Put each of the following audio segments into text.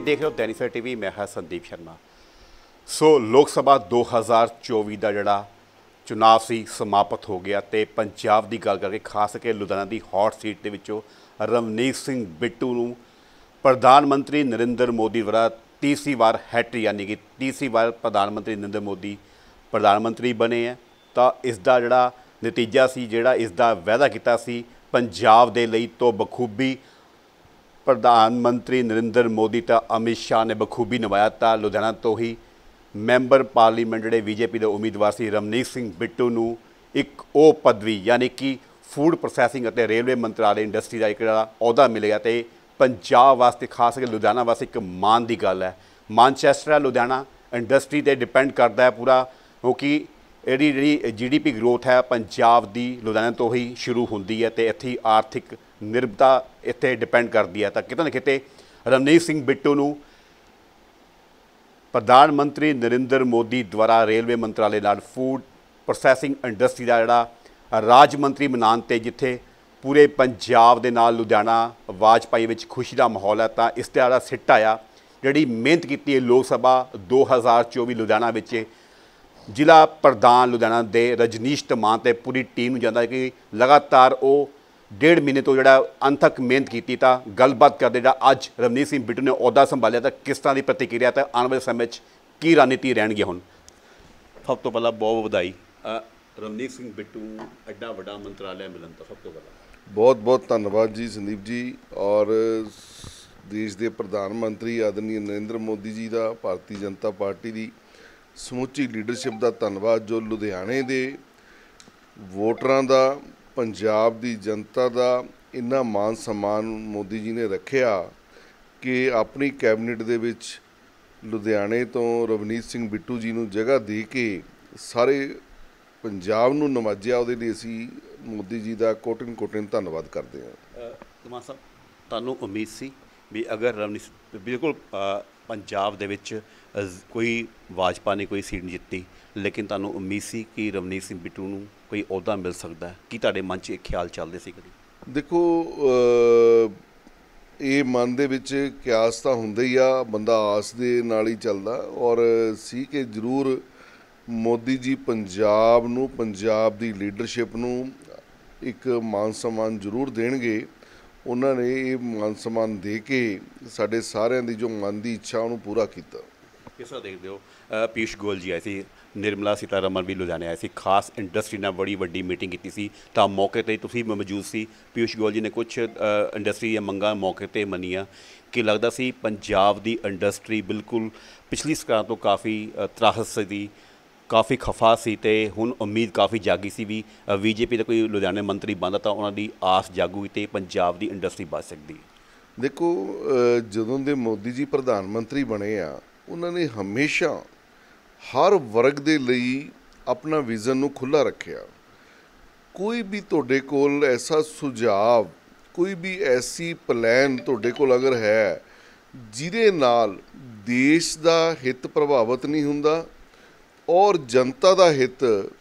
देख रहे हो दैनिक सवेरा टीवी। मैं हाँ संदीप शर्मा। सो लोक सभा 2024 का जोड़ा चुनाव सी समाप्त हो गया तो पंजाब की गल करके खास करके लुधियाना की हॉट सीट के विचों रवनीत सिंह बिट्टू नूं प्रधानमंत्री नरेंद्र मोदी द्वारा तीसरी बार हैट्रिक यानी कि तीसरी बार प्रधानमंत्री नरेंद्र मोदी प्रधानमंत्री बने हैं। तो इसका जोड़ा नतीजा सी जोड़ा इसका वायदा किया सी पंजाब दे लई तो बखूबी प्रधानमंत्री नरेंद्र मोदी तो अमित शाह ने बखूबी निभाया। था लुधियाना तो ही मैंबर पार्लीमेंट जोड़े बीजेपी के उम्मीदवार से रवनीत सिंह बिट्टू नूं एक वो पदवी यानी कि फूड प्रोसैसिंग और रेलवे मंत्रालय इंडस्ट्री का एक अहदा मिल गया। तो पंजाब वास्ते खास करके लुधियाना वास्ते एक मान की गल है। मानचैस्टर है लुधियाना इंडस्ट्री पर डिपेंड करता है पूरा, क्योंकि यही जी GDP ग्रोथ है पंजाब की लुधियाना तो ही शुरू होती है। तो इत्थे आर्थिक निर्भरता इत्थे डिपेंड करती है। तो किते ना किते रवनीत सिंह बिट्टू नूं प्रधानमंत्री नरेंद्र मोदी द्वारा रेलवे मंत्रालय नाल फूड प्रोसैसिंग इंडस्ट्री का जोड़ा राज मंत्री बनाने ते जिथे पूरे पंजाब दे नाल लुधियाना वाजपाई विच खुशी का माहौल है। तो इस जोड़ा सिट आया जिहड़ी मेहनत की है लोक सभा 2024 लुधियाना विच जिला प्रधान लुधियाना दे रजनीश धमान ते पूरी टीम नूं जांदा कि लगातार वो 1.5 महीने तो जोड़ा अंत तक मेहनत की। तो गलबात करते जो अज रवनीत सिंह बिट्टू ने अहदा संभालिया तो किस तरह की प्रतिक्रिया तो आने वाले समय की रणनीति रहनगी। हुण सब तो पहला बहुत बधाई रवनीत सिंह बिट्टू एडा वड्डा मंत्रालय मिलन तो सब तो पहला बहुत बहुत धन्यवाद जी संदीप जी। और देश के प्रधानमंत्री आदरणीय नरेंद्र मोदी जी का भारतीय जनता पार्टी की समूची लीडरशिप का धन्यवाद जो लुधियाने के वोटरां का पंजाब की जनता का इन्ना मान सम्मान मोदी जी ने रखिया कि अपनी कैबिनेट दे विच लुधियाने तो रवनीत सिंह बिट्टू जी नूं जगह दे के सारे पंजाब नूं नवाजिया। उहदे लई असीं मोदी जी का कोटिन धन्यवाद करते हैं। धमान साहब तुहानूं उम्मीद सी भी अगर रवनीत बिल्कुल पंजाब दे विच कोई भाजपा ने कोई सीट नहीं जित्ती, लेकिन तुहानूं उम्मीद सी कि रवनीत सिंह बिट्टू नूं कोई अहदा मिल सकता है? कि तुहाडे मन च ख्याल चलदे सी कदी? देखो ये मन दे विच क्यास तो हुंदा ही आ, बंदा आस दे नाल ही चलदा। और सी कि जरूर मोदी जी पंजाब नूं पंजाब दी लीडरशिप नूं एक मान सम्मान जरूर देणगे। उन्होंने ये मान सम्मान दे के साडे सारिਆਂ दी जो मन की इच्छा उन्होंने पूरा किया। किस तरह देखते हो पीयूष गोयल जी आए थे, निर्मला सीतारमन भी लुधियाने आए थे, खास इंडस्ट्री ने बड़ी वड्डी मीटिंग की सी। तो मौके पर तुसीं मौजूद सी। पीयूष गोयल जी ने कुछ इंडस्ट्री दी मंगां मौके पर मनिया कि लगता सी पंजाब की इंडस्ट्री बिल्कुल पिछली सरकार तो काफ़ी त्रासद सी, काफ़ी खफा सी। ते हुण उम्मीद काफ़ी जागी सी भी बीजेपी का कोई लुधियाने मंत्री बनता तो उन्होंने आस जागूगी तो पंजाब की इंडस्ट्री बच सकती। देखो जदों दे मोदी जी प्रधानमंत्री बने आ उन्होंने हमेशा हर वर्ग के लिए अपना विजन नूं खुला रखिया। कोई भी तुहाडे कोल ऐसा सुझाव कोई भी ऐसी प्लान तुहाडे कोल अगर है जिहदे नाल देश का हित प्रभावित नहीं हुंदा और जनता का हित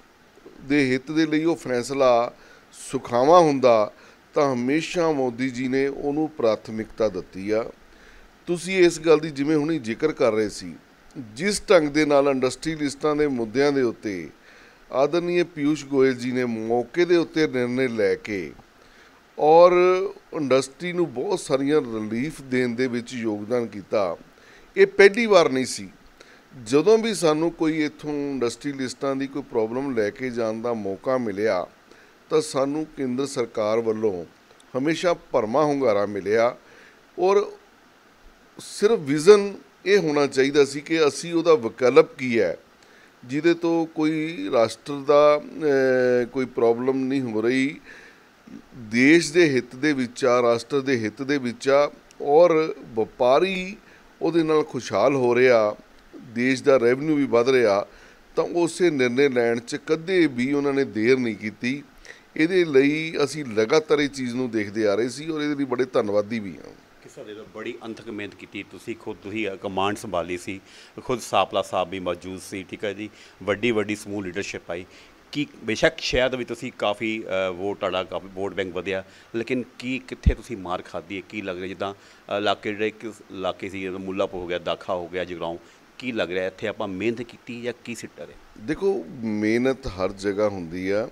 दे लई वो फैसला सुखावा हुंदा तो हमेशा मोदी जी ने उन्होंने प्राथमिकता दी आ। तुसीं इस गल की जिवें हुणी जिक्र कर रहे सी, जिस ढंग दे नाल इंडस्ट्रीलिस्टां दे मुद्दिआं दे उत्ते आदरणीय पीयूष गोयल जी ने मौके दे उत्ते निर्णय लैके और इंडस्ट्री नूं बहुत सारियां रिलीफ देण दे विच योगदान किया। ये पहली बार नहीं सी। जदों भी सानू कोई इत्थों इंडस्ट्रीलिस्टां दी कोई प्रॉब्लम लैके जाण दा मौका मिलिया तो सानू केंद्र सरकार वालों हमेशा भरमा हुंगारा मिलिया। और सिर्फ विजन ये होना चाहिए सी कि असी उहदा विकल्प की है जिहदे तो कोई राष्ट्र दा कोई प्रॉब्लम नहीं हो रही, देश दे हित दे विच आ, राष्ट्र दे हित दे विच आ और व्यापारी उहदे नाल खुशहाल हो रहा, देश का रेवन्यू भी वध रहा। तो उस निर्णय लैण च कदे भी उन्होंने देर नहीं की। ये असी लगातार इस चीज़ नूं देखते आ रहे सी और ये बड़े धन्नवादी भी हाँ। किस तरह बड़ी अंथक मेहनत की तुसीं खुद कमांड संभाली सी, खुद सापला साहब भी मौजूद सी, ठीक है जी, वड्डी वड्डी समूह लीडरशिप आई। ਕਿ ਬੇਸ਼ੱਕ ਸ਼ਾਇਦ ਵੀ ਤੁਸੀਂ ਕਾਫੀ ਵੋਟ ਤੁਹਾਡਾ ਕਾਫੀ ਵੋਟ ਬੈਂਕ ਵਧਿਆ, ਲੇਕਿਨ ਕੀ ਕਿੱਥੇ ਤੁਸੀਂ ਮਾਰ ਖਾਧੀ ਹੈ? ਕੀ ਲੱਗ ਰਿਹਾ ਜਿੱਦਾਂ ਇਲਾਕੇ ਜਿਹੜੇ ਇੱਕ ਇਲਾਕੇ ਸੀ ਜਦੋਂ ਮੁੱਲਾਪੁਰ ਹੋ ਗਿਆ, ਦਾਖਾ ਹੋ ਗਿਆ, ਜਗਰਾਓਂ, ਕੀ ਲੱਗ ਰਿਹਾ ਇੱਥੇ ਆਪਾਂ ਮਿਹਨਤ ਕੀਤੀ ਜਾਂ ਕੀ ਸਿੱਟਾ ਰਿਹਾ? ਦੇਖੋ, ਮਿਹਨਤ ਹਰ ਜਗ੍ਹਾ ਹੁੰਦੀ ਆ।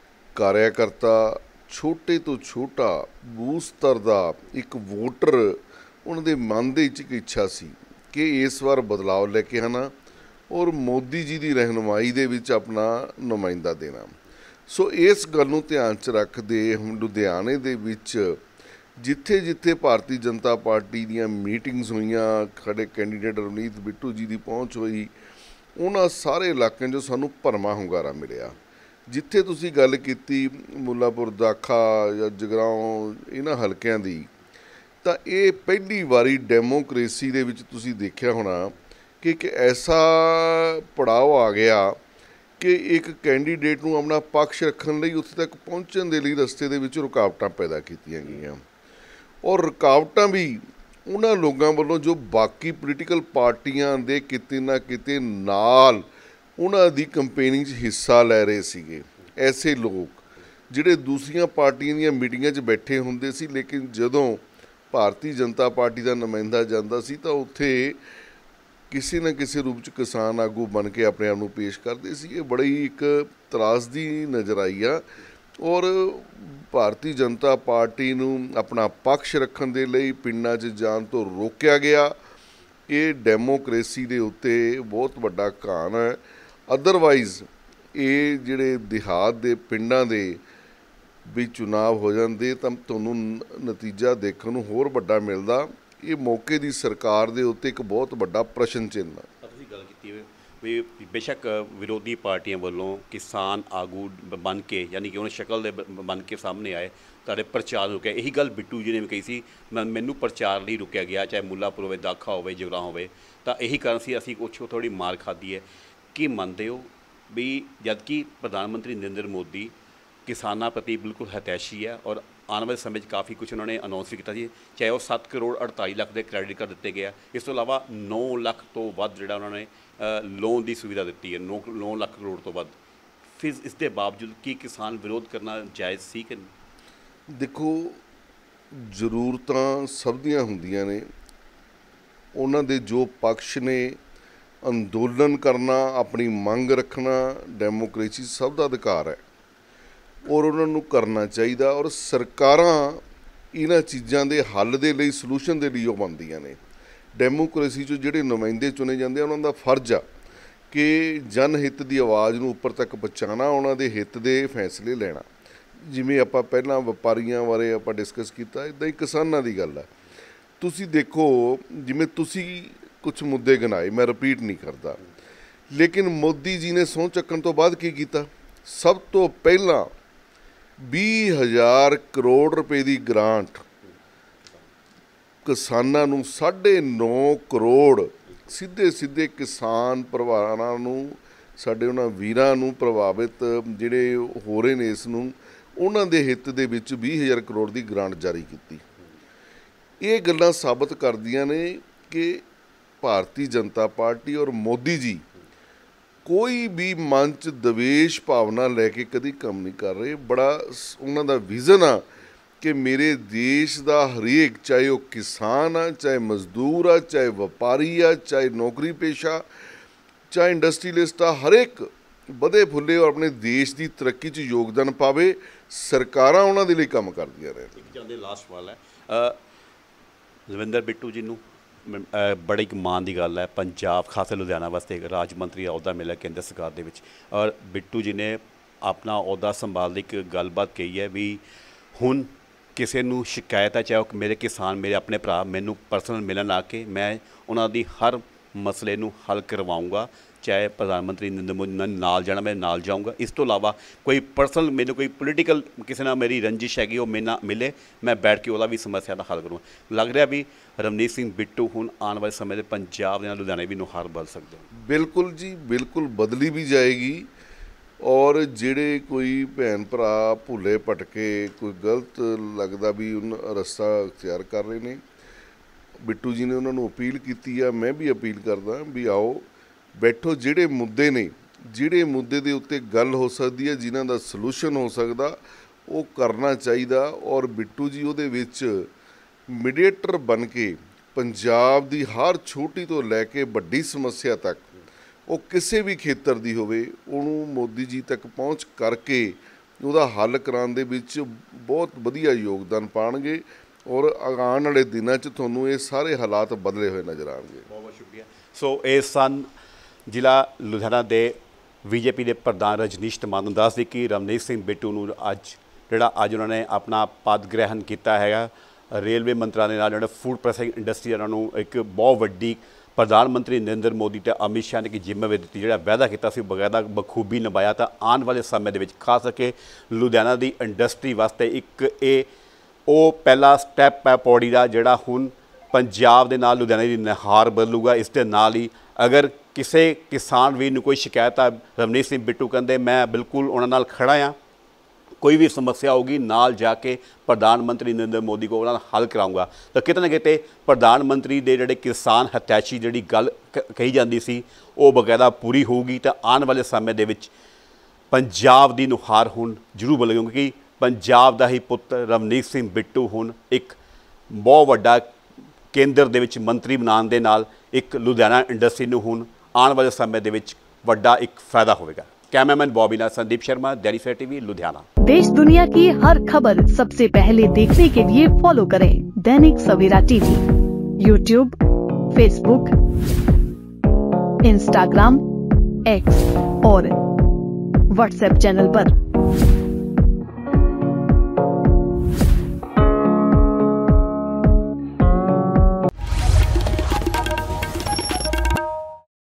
ਕਾਰਿਆਕਰਤਾ ਛੋਟੇ ਤੋਂ ਛੋਟਾ ਬੂਥ ਸਤਰ ਦਾ ਇੱਕ ਵੋਟਰ, ਉਹਨਾਂ ਦੇ ਮਨ ਦੇ ਵਿੱਚ ਇੱਕ ਇੱਛਾ ਸੀ ਕਿ ਇਸ ਵਾਰ ਬਦਲਾਅ ਲੈ ਕੇ ਆਉਣਾ ਔਰ ਮੋਦੀ ਜੀ ਦੀ ਰਹਿਨੁਮਾਈ ਦੇ ਵਿੱਚ ਆਪਣਾ ਨੁਮਾਇੰਦਾ ਦੇਣਾ। ਸੋ ਇਸ ਗੱਲ ਨੂੰ ਧਿਆਨ 'ਚ ਰੱਖਦੇ ਹੁਣ ਲੁਧਿਆਣੇ ਦੇ ਵਿੱਚ ਜਿੱਥੇ ਜਿੱਥੇ ਭਾਰਤੀ ਜਨਤਾ ਪਾਰਟੀ ਦੀਆਂ ਮੀਟਿੰਗਸ ਹੋਈਆਂ, ਸਾਡੇ ਕੈਂਡੀਡੇਟ ਰਵਨੀਤ ਬਿੱਟੂ ਜੀ ਦੀ ਪਹੁੰਚ ਹੋਈ, ਉਹਨਾਂ ਸਾਰੇ ਇਲਾਕਿਆਂ 'ਚੋਂ ਸਾਨੂੰ ਭਰਵਾਂ ਹੁੰਗਾਰਾ ਮਿਲਿਆ। ਜਿੱਥੇ ਤੁਸੀਂ ਗੱਲ ਕੀਤੀ ਮੁੱਲਾਪੁਰ, ਦਾਖਾ ਜਾਂ ਜਗਰਾਓਂ, ਇਹਨਾਂ ਹਲਕਿਆਂ ਦੀ, ਤਾਂ ਇਹ ਪਹਿਲੀ ਵਾਰੀ ਡੈਮੋਕ੍ਰੇਸੀ ਦੇ ਵਿੱਚ ਤੁਸੀਂ ਦੇਖਿਆ ਹੋਣਾ ਕਿ ਇੱਕ ਐਸਾ ਪੜਾਅ ਆ ਗਿਆ ਕਿ ਇੱਕ ਕੈਂਡੀਡੇਟ ਨੂੰ ਆਪਣਾ ਪੱਖ ਰੱਖਣ ਲਈ ਉੱਥੇ ਤੱਕ ਪਹੁੰਚਣ ਦੇ ਲਈ ਰਸਤੇ ਦੇ ਵਿੱਚ ਰੁਕਾਵਟਾਂ ਪੈਦਾ ਕੀਤੀਆਂ ਗਈਆਂ। ਔਰ ਰੁਕਾਵਟਾਂ ਵੀ ਉਹਨਾਂ ਲੋਕਾਂ ਵੱਲੋਂ ਜੋ ਬਾਕੀ ਪੋਲੀਟੀਕਲ ਪਾਰਟੀਆਂ ਦੇ ਕਿਤੇ ਨਾ ਕਿਤੇ ਨਾਲ ਉਹਨਾਂ ਦੀ ਕੰਪੇਨਿੰਗ 'ਚ ਹਿੱਸਾ ਲੈ ਰਹੇ ਸੀਗੇ। ਐਸੇ ਲੋਕ ਜਿਹੜੇ ਦੂਸਰੀਆਂ ਪਾਰਟੀਆਂ ਦੀਆਂ ਮੀਟਿੰਗਾਂ 'ਚ ਬੈਠੇ ਹੁੰਦੇ ਸੀ, ਲੇਕਿਨ ਜਦੋਂ ਭਾਰਤੀ ਜਨਤਾ ਪਾਰਟੀ ਦਾ ਨੁਮਾਇੰਦਾ ਜਾਂਦਾ ਸੀ ਤਾਂ ਉੱਥੇ ਕਿਸੇ ਨਾ ਕਿਸੇ ਰੂਪ 'ਚ ਕਿਸਾਨ ਆਗੂ ਬਣ ਕੇ ਆਪਣੇ ਆਪ ਨੂੰ ਪੇਸ਼ ਕਰਦੇ ਸੀ। ਇਹ ਬੜੀ ਇੱਕ ਤਰਾਸਦੀ ਨਜ਼ਰ ਆਈ ਆ। ਔਰ ਭਾਰਤੀ ਜਨਤਾ ਪਾਰਟੀ ਨੂੰ ਆਪਣਾ ਪੱਖ ਰੱਖਣ ਦੇ ਲਈ ਪਿੰਡਾਂ 'ਚ ਜਾਣ ਤੋਂ ਰੋਕਿਆ ਗਿਆ। ਇਹ ਡੈਮੋਕ੍ਰੇਸੀ ਦੇ ਉੱਤੇ ਬਹੁਤ ਵੱਡਾ ਘਾਣ ਹੈ। ਅਦਰਵਾਈਜ਼ ਇਹ ਜਿਹੜੇ ਦਿਹਾਤ ਦੇ ਪਿੰਡਾਂ ਦੇ ਵੀ ਚੁਣਾਵ ਹੋ ਜਾਂਦੇ ਤਾਂ ਤੁਹਾਨੂੰ ਨਤੀਜਾ ਦੇਖਣ ਨੂੰ ਹੋਰ ਵੱਡਾ ਮਿਲਦਾ। ਇਹ ਮੌਕੇ ਦੀ ਸਰਕਾਰ ਦੇ ਉੱਤੇ ਇੱਕ ਬਹੁਤ ਵੱਡਾ ਪ੍ਰਸ਼ਨ ਚਿੰਨ੍ਹ ਹੈ। ਤੁਸੀਂ ਗੱਲ ਕੀਤੀ ਵੀ ਬੇਸ਼ੱਕ ਵਿਰੋਧੀ ਪਾਰਟੀਆਂ ਵੱਲੋਂ ਕਿਸਾਨ ਆਗੂ ਬਣ ਕੇ, ਯਾਨੀ ਕਿ ਉਹਨਾਂ ਸ਼ਕਲ ਦੇ ਬਣ ਕੇ ਸਾਹਮਣੇ ਆਏ, ਤੁਹਾਡੇ ਪ੍ਰਚਾਰ ਰੁਕਿਆ। ਇਹੀ ਗੱਲ ਬਿੱਟੂ ਜੀ ਨੇ ਵੀ ਕਹੀ ਸੀ, ਮੈਨੂੰ ਪ੍ਰਚਾਰ ਲਈ ਰੁਕਿਆ ਗਿਆ, ਚਾਹੇ ਮੁੱਲਾਪੁਰ ਹੋਵੇ, ਦਾਖਾ ਹੋਵੇ, ਜਗਰਾਓਂ ਹੋਵੇ, ਤਾਂ ਇਹੀ ਕਾਰਨ ਸੀ ਅਸੀਂ ਕੁਛ ਥੋੜ੍ਹੀ ਮਾਰ ਖਾਧੀ ਹੈ। ਕੀ ਮੰਨਦੇ ਹੋ ਵੀ ਜਦਕਿ ਪ੍ਰਧਾਨ ਮੰਤਰੀ ਨਰਿੰਦਰ ਮੋਦੀ ਕਿਸਾਨਾਂ ਪ੍ਰਤੀ ਬਿਲਕੁਲ ਹਿਤੈਸ਼ੀ ਹੈ ਔਰ ਆਉਣ ਵਾਲੇ ਸਮੇਂ 'ਚ ਕਾਫੀ ਕੁਛ ਉਹਨਾਂ ਨੇ ਅਨਾਊਂਸ ਵੀ ਕੀਤਾ ਸੀ, ਚਾਹੇ ਉਹ 7 ਕਰੋੜ 48 ਲੱਖ ਦੇ ਕ੍ਰੈਡਿਟ ਕਾਰਡ ਦਿੱਤੇ ਗਏ ਆ, ਇਸ ਤੋਂ ਇਲਾਵਾ 9 ਲੱਖ ਤੋਂ ਵੱਧ ਜਿਹੜਾ ਉਹਨਾਂ ਨੇ ਲੋਨ ਦੀ ਸੁਵਿਧਾ ਦਿੱਤੀ ਹੈ, 9 ਲੱਖ ਕਰੋੜ ਤੋਂ ਵੱਧ। ਫਿਰ ਇਸ ਦੇ ਬਾਵਜੂਦ ਕੀ ਕਿਸਾਨ ਵਿਰੋਧ ਕਰਨਾ ਜਾਇਜ਼ ਸੀ ਕਿ ਨਹੀਂ? ਦੇਖੋ, ਜ਼ਰੂਰਤਾਂ ਸਭ ਦੀਆਂ ਹੁੰਦੀਆਂ ਨੇ। ਉਹਨਾਂ ਦੇ ਜੋ ਪਕਸ਼ ਨੇ, ਅੰਦੋਲਨ ਕਰਨਾ, ਆਪਣੀ ਮੰਗ ਰੱਖਣਾ, ਡੈਮੋਕ੍ਰੇਸੀ ਸਭ ਦਾ ਅਧਿਕਾਰ ਹੈ ਔਰ ਉਹਨਾਂ ਨੂੰ ਕਰਨਾ ਚਾਹੀਦਾ। ਔਰ ਸਰਕਾਰਾਂ ਇਹਨਾਂ ਚੀਜ਼ਾਂ ਦੇ ਹੱਲ ਦੇ ਲਈ, ਸਲੂਸ਼ਨ ਦੇ ਲਈ ਉਹ ਬਣਦੀਆਂ ਨੇ। ਡੈਮੋਕ੍ਰੇਸੀ 'ਚੋਂ ਜਿਹੜੇ ਨੁਮਾਇੰਦੇ ਚੁਣੇ ਜਾਂਦੇ ਆ, ਉਹਨਾਂ ਦਾ ਫਰਜ਼ ਆ ਕਿ ਜਨ ਹਿੱਤ ਦੀ ਆਵਾਜ਼ ਨੂੰ ਉੱਪਰ ਤੱਕ ਪਹੁੰਚਾਉਣਾ, ਉਹਨਾਂ ਦੇ ਹਿੱਤ ਦੇ ਫੈਸਲੇ ਲੈਣਾ। ਜਿਵੇਂ ਆਪਾਂ ਪਹਿਲਾਂ ਵਪਾਰੀਆਂ ਬਾਰੇ ਆਪਾਂ ਡਿਸਕਸ ਕੀਤਾ, ਇੱਦਾਂ ਹੀ ਕਿਸਾਨਾਂ ਦੀ ਗੱਲ ਹੈ। ਤੁਸੀਂ ਦੇਖੋ, ਜਿਵੇਂ ਤੁਸੀਂ ਕੁਝ ਮੁੱਦੇ ਗਿਣਾਏ, ਮੈਂ ਰਿਪੀਟ ਨਹੀਂ ਕਰਦਾ, ਲੇਕਿਨ ਮੋਦੀ ਜੀ ਨੇ ਸਹੁੰ ਚੱਕਣ ਤੋਂ ਬਾਅਦ ਕੀ ਕੀਤਾ? ਸਭ ਤੋਂ ਪਹਿਲਾਂ 20,000 ਕਰੋੜ ਰੁਪਏ ਦੀ ਗ੍ਰਾਂਟ ਕਿਸਾਨਾਂ ਨੂੰ, 9.5 ਕਰੋੜ ਸਿੱਧੇ ਕਿਸਾਨ ਪਰਿਵਾਰਾਂ ਨੂੰ, ਸਾਡੇ ਉਹਨਾਂ ਵੀਰਾਂ ਨੂੰ ਪ੍ਰਭਾਵਿਤ ਜਿਹੜੇ ਹੋ ਰਹੇ ਨੇ ਇਸ ਨੂੰ, ਉਹਨਾਂ ਦੇ ਹਿੱਤ ਦੇ ਵਿੱਚ 20,000 ਕਰੋੜ ਦੀ ਗ੍ਰਾਂਟ ਜਾਰੀ ਕੀਤੀ। ਇਹ ਗੱਲਾਂ ਸਾਬਤ ਕਰਦੀਆਂ ਨੇ ਕਿ ਭਾਰਤੀ ਜਨਤਾ ਪਾਰਟੀ ਔਰ ਮੋਦੀ ਜੀ ਕੋਈ ਵੀ ਮਨ 'ਚ ਦਵੇਸ਼ ਭਾਵਨਾ ਲੈ ਕੇ ਕਦੀ ਕੰਮ ਨਹੀਂ ਕਰ ਰਹੇ। ਬੜਾ ਉਹਨਾਂ ਦਾ ਵਿਜ਼ਨ ਆ ਕਿ ਮੇਰੇ ਦੇਸ਼ ਦਾ ਹਰੇਕ, ਚਾਹੇ ਉਹ ਕਿਸਾਨ ਆ, ਚਾਹੇ ਮਜ਼ਦੂਰ ਆ, ਚਾਹੇ ਵਪਾਰੀ ਆ, ਚਾਹੇ ਨੌਕਰੀ ਪੇਸ਼ਾ, ਚਾਹੇ ਇੰਡਸਟਰੀਲਿਸਟ ਆ, ਹਰ ਇੱਕ ਵਧੇ ਫੁੱਲੇ ਔਰ ਆਪਣੇ ਦੇਸ਼ ਦੀ ਤਰੱਕੀ 'ਚ ਯੋਗਦਾਨ ਪਾਵੇ। ਸਰਕਾਰਾਂ ਉਹਨਾਂ ਦੇ ਲਈ ਕੰਮ ਕਰਦੀਆਂ ਰਹਿਣ। ਇੱਕ ਜਾਂਦੇ ਲਾਸਟ ਸਵਾਲ ਹੈ, ਰਵਿੰਦਰ ਬਿੱਟੂ ਜੀ ਨੂੰ ਬੜੀ ਇੱਕ ਮਾਣ ਦੀ ਗੱਲ ਹੈ, ਪੰਜਾਬ ਖਾਸ ਲੁਧਿਆਣਾ ਵਾਸਤੇ ਇੱਕ ਰਾਜ ਮੰਤਰੀ ਦਾ ਅਹੁਦਾ ਮਿਲਿਆ ਕੇਂਦਰ ਸਰਕਾਰ ਦੇ ਵਿੱਚ, ਔਰ ਬਿੱਟੂ ਜੀ ਨੇ ਆਪਣਾ ਅਹੁਦਾ ਸੰਭਾਲਦੀ ਇੱਕ ਗੱਲਬਾਤ ਕਹੀ ਹੈ ਵੀ ਹੁਣ ਕਿਸੇ ਨੂੰ ਸ਼ਿਕਾਇਤ ਹੈ, ਚਾਹੇ ਉਹ ਮੇਰੇ ਕਿਸਾਨ, ਮੇਰੇ ਆਪਣੇ ਭਰਾ ਮੈਨੂੰ ਪਰਸਨਲ ਮਿਲਣ ਆ ਕੇ ਮੈਂ ਉਹਨਾਂ ਦੀ ਹਰ ਮਸਲੇ ਨੂੰ ਹੱਲ ਕਰਵਾਊਂਗਾ, ਚਾਹੇ ਪ੍ਰਧਾਨ ਮੰਤਰੀ ਨਰਿੰਦਰ ਮੋਦੀ ਨਾਲ ਜਾਣਾ ਮੈਂ ਨਾਲ ਜਾਊਂਗਾ। ਇਸ ਤੋਂ ਇਲਾਵਾ ਕੋਈ ਪਰਸਨਲ ਮੈਨੂੰ ਕੋਈ ਪੋਲੀਟੀਕਲ ਕਿਸੇ ਨਾਲ ਮੇਰੀ ਰੰਜਿਸ਼ ਹੈਗੀ, ਉਹ ਮੇਰੇ ਨਾਲ ਮਿਲੇ, ਮੈਂ ਬੈਠ ਕੇ ਉਹਦਾ ਵੀ ਸਮੱਸਿਆ ਦਾ ਹੱਲ ਕਰੂੰਗਾ। ਲੱਗ ਰਿਹਾ ਵੀ ਰਵਨੀਤ ਸਿੰਘ ਬਿੱਟੂ ਹੁਣ ਆਉਣ ਵਾਲੇ ਸਮੇਂ ਦੇ ਪੰਜਾਬ ਦੇ ਨਾਲ ਲੁਧਿਆਣੇ ਵੀ ਨੁਹਾਰ ਬਦਲ ਸਕਦੇ ਹੋ। ਬਿਲਕੁਲ ਜੀ, ਬਿਲਕੁਲ ਬਦਲੀ ਵੀ ਜਾਏਗੀ। ਔਰ ਜਿਹੜੇ ਕੋਈ ਭੈਣ ਭਰਾ ਭੁੱਲੇ ਭਟਕੇ, ਕੋਈ ਗਲਤ ਲੱਗਦਾ ਵੀ ਉਹਨਾਂ ਰਸਤਾ ਅਖਤਿਆਰ ਕਰ ਰਹੇ ਨੇ, ਬਿੱਟੂ ਜੀ ਨੇ ਉਹਨਾਂ ਨੂੰ ਅਪੀਲ ਕੀਤੀ ਆ, ਮੈਂ ਵੀ ਅਪੀਲ ਕਰਦਾ ਵੀ ਆਓ ਬੈਠੋ। ਜਿਹੜੇ ਮੁੱਦੇ ਨੇ ਜਿਹੜੇ ਮੁੱਦੇ ਦੇ ਉੱਤੇ ਗੱਲ ਹੋ ਸਕਦੀ ਹੈ, ਜਿਨ੍ਹਾਂ ਦਾ ਸੋਲੂਸ਼ਨ ਹੋ ਸਕਦਾ, ਉਹ ਕਰਨਾ ਚਾਹੀਦਾ। ਔਰ ਬਿੱਟੂ ਜੀ ਉਹਦੇ ਵਿੱਚ ਮੀਡੀਏਟਰ ਬਣ ਕੇ ਪੰਜਾਬ ਦੀ ਹਰ ਛੋਟੀ ਤੋਂ ਲੈ ਕੇ ਵੱਡੀ ਸਮੱਸਿਆ ਤੱਕ, ਉਹ ਕਿਸੇ ਵੀ ਖੇਤਰ ਦੀ ਹੋਵੇ, ਉਹਨੂੰ ਮੋਦੀ ਜੀ ਤੱਕ ਪਹੁੰਚ ਕਰਕੇ ਉਹਦਾ ਹੱਲ ਕਰਾਉਣ ਦੇ ਵਿੱਚ ਬਹੁਤ ਵਧੀਆ ਯੋਗਦਾਨ ਪਾਉਣਗੇ। ਔਰ ਆਉਣ ਵਾਲੇ ਦਿਨਾਂ 'ਚ ਤੁਹਾਨੂੰ ਇਹ ਸਾਰੇ ਹਾਲਾਤ ਬਦਲੇ ਹੋਏ ਨਜ਼ਰ ਆਉਣਗੇ। ਬਹੁਤ ਬਹੁਤ ਸ਼ੁਕਰੀਆ। ਸੋ ਇਹ ਸਨ ਜ਼ਿਲ੍ਹਾ ਲੁਧਿਆਣਾ ਦੇ ਬੀਜੇਪੀ ਦੇ ਪ੍ਰਧਾਨ ਰਜਨੀਸ਼ ਧਮਾਲ ਨੂੰ ਦੱਸਦੇ ਕਿ ਰਵਨੀਤ ਸਿੰਘ ਬਿੱਟੂ ਨੂੰ ਅੱਜ ਉਹਨਾਂ ਨੇ ਆਪਣਾ ਪਦ ਗ੍ਰਹਿਣ ਕੀਤਾ ਹੈਗਾ। ਰੇਲਵੇ ਮੰਤਰਾਲੇ ਨਾਲ ਜਿਹੜਾ ਫੂਡ ਪ੍ਰੋਸੈਸਿੰਗ ਇੰਡਸਟਰੀ ਉਹਨਾਂ ਨੂੰ ਇੱਕ ਬਹੁਤ ਵੱਡੀ ਪ੍ਰਧਾਨ ਮੰਤਰੀ ਨਰਿੰਦਰ ਮੋਦੀ ਤੇ ਅਮਿਤ ਸ਼ਾਹ ਨੇ ਕਿ ਜ਼ਿੰਮੇਵਾਰੀ ਦਿੱਤੀ, ਜਿਹੜਾ ਵਾਅਦਾ ਕੀਤਾ ਸੀ ਬਕਾਇਦਾ ਬਖੂਬੀ ਨਿਭਾਇਆ। ਤਾਂ ਆਉਣ ਵਾਲੇ ਸਮੇਂ ਦੇ ਵਿੱਚ ਖਾਸ ਕਰਕੇ ਲੁਧਿਆਣਾ ਦੀ ਇੰਡਸਟਰੀ ਵਾਸਤੇ ਇੱਕ ਇਹ ਉਹ ਪਹਿਲਾ ਸਟੈਪ ਹੈ ਪੌੜੀ ਦਾ, ਜਿਹੜਾ ਹੁਣ ਪੰਜਾਬ ਦੇ ਨਾਲ ਲੁਧਿਆਣੇ ਦੀ ਨੁਹਾਰ ਬਦਲੂਗਾ। ਇਸ ਦੇ ਨਾਲ ਹੀ ਅਗਰ ਕਿਸੇ ਕਿਸਾਨ ਵੀਰ ਨੂੰ ਕੋਈ ਸ਼ਿਕਾਇਤ ਆ, ਰਵਨੀਤ ਸਿੰਘ ਬਿੱਟੂ ਕਹਿੰਦੇ ਮੈਂ ਬਿਲਕੁਲ ਉਹਨਾਂ ਨਾਲ ਖੜਾ ਹਾਂ, ਕੋਈ ਵੀ ਸਮੱਸਿਆ ਹੋਊਗੀ ਨਾਲ ਜਾ ਕੇ ਪ੍ਰਧਾਨ ਮੰਤਰੀ ਨਰਿੰਦਰ ਮੋਦੀ ਕੋਲ ਉਹਨਾਂ ਨਾਲ ਹੱਲ ਕਰਾਊਂਗਾ। ਤਾਂ ਕਿਤੇ ਨਾ ਕਿਤੇ ਪ੍ਰਧਾਨ ਮੰਤਰੀ ਦੇ ਜਿਹੜੇ ਕਿਸਾਨ ਹਤੈਸ਼ੀ ਜਿਹੜੀ ਗੱਲ ਕਹੀ ਜਾਂਦੀ ਸੀ ਉਹ ਬਕਾਇਦਾ ਪੂਰੀ ਹੋਊਗੀ। ਤਾਂ ਆਉਣ ਵਾਲੇ ਸਮੇਂ ਦੇ ਵਿੱਚ ਪੰਜਾਬ ਦੀ ਨੁਹਾਰ ਹੁਣ ਜ਼ਰੂਰ ਬਦਲੇਗੀ, ਕਿਉਂਕਿ ਪੰਜਾਬ ਦਾ ਹੀ ਪੁੱਤ ਰਵਨੀਤ ਸਿੰਘ ਬਿੱਟੂ ਹੁਣ ਇੱਕ ਬਹੁਤ ਵੱਡਾ ਕੇਂਦਰ ਦੇ ਵਿੱਚ ਮੰਤਰੀ ਬਣਾਉਣ ਦੇ ਨਾਲ ਇੱਕ ਲੁਧਿਆਣਾ ਇੰਡਸਟਰੀ ਨੂੰ ਹੁਣ ਆਉਣ ਵਾਲੇ ਸਮੇਂ ਦੇ ਵਿੱਚ ਵੱਡਾ ਇੱਕ फायदा होगा। Cameraman Bobby Nath, Sandeep Sharma, Dainik Savera TV, Ludhiana. देश दुनिया की हर खबर सबसे पहले देखने के लिए फॉलो करें Dainik Savera TV, YouTube, Facebook, Instagram, X और व्हाट्सएप चैनल पर।